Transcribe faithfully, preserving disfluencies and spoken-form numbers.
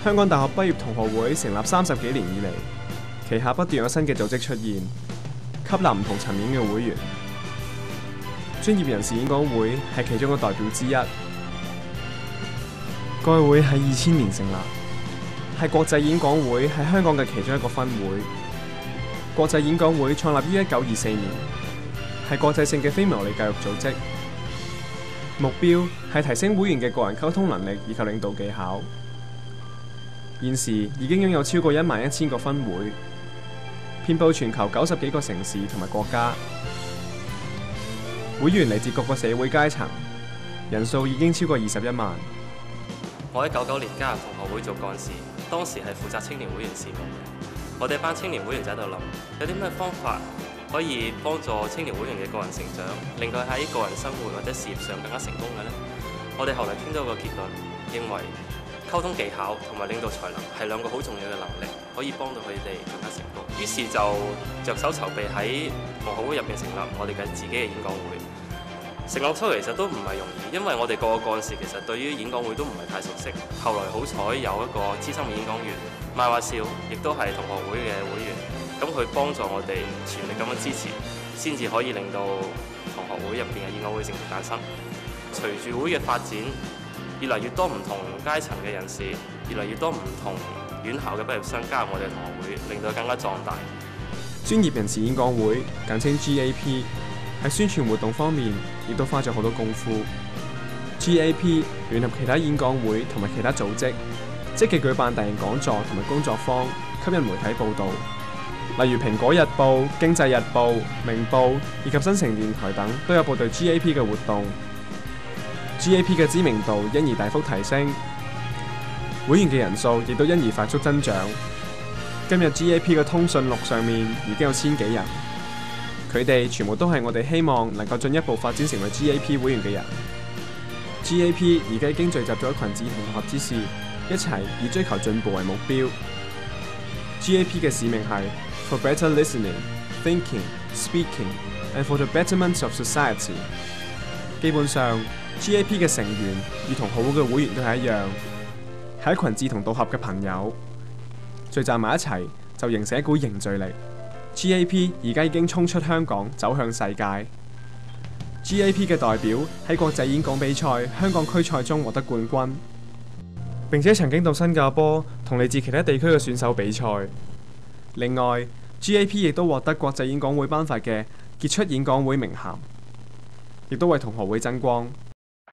香港大學畢業同學會成立三十幾年以嚟，旗下不斷有新嘅組織出現，吸納唔同層面嘅會員。專業人士演講會係其中嘅代表之一。該會喺二千年成立，係國際演講會喺香港嘅其中一個分會。國際演講會創立於一九二四年，係國際性嘅非牟利教育組織，目標係提升會員嘅個人溝通能力以及領導技巧。現時已經擁有超過一萬一千個分會，遍佈全球九十幾個城市同埋國家。會員嚟自各個社會階層，人數已經超過二十一萬。 我喺九九年加入同學會做幹事，當時係負責青年會員事務嘅。我哋班青年會員就喺度諗，有啲咩方法可以幫助青年會員嘅個人成長，令佢喺個人生活或者事業上更加成功嘅呢？我哋後嚟傾到個結論，認為溝通技巧同埋領導才能係兩個好重要嘅能力，可以幫到佢哋更加成功。於是就着手籌備喺同學會入邊成立我哋嘅自己嘅演講會。成立初期其實都唔係容易，因為我哋個個幹事其實對於演講會都唔係太熟悉。後來好彩有一個資深嘅演講員麥話少，亦都係同學會嘅會員，咁佢幫助我哋全力咁樣支持，先至可以令到同學會入邊嘅演講會成功誕生。隨住會嘅發展，越嚟越多唔同階層嘅人士，越嚟越多唔同院校嘅畢業生加入我哋同學會，令到更加壯大。 專業人士演講會簡稱 G A P， 喺宣傳活動方面亦都花咗好多功夫。G A P 聯合其他演講會同埋其他組織，積極舉辦大型講座同埋工作坊，吸引媒體報導，例如《蘋果日報》、《經濟日報》、《明報》以及新城電台等都有報導 G A P 嘅活動。G A P 嘅知名度因而大幅提升，會員嘅人數亦都因而快速增長。今日 G A P 嘅通訊錄上面已經有千幾人，佢哋全部都係我哋希望能夠進一步發展成為 G A P 會員嘅人。G A P 而家已經聚集咗一群志同道合之士，一齊以追求進步為目標。G A P 嘅使命係 For better listening, thinking, speaking, and for the betterment of society。基本上，G A P 嘅成員與同學會嘅會員都係一樣，係一群志同道合嘅朋友，聚集埋一齊就形成一股凝聚力。G A P 而家已經衝出香港，走向世界。G A P 嘅代表喺國際演講比賽香港區賽中獲得冠軍，並且曾經到新加坡同嚟自其他地區嘅選手比賽。另外 ，G A P 亦都獲得國際演講會頒發嘅傑出演講會名銜，亦都為同學會爭光。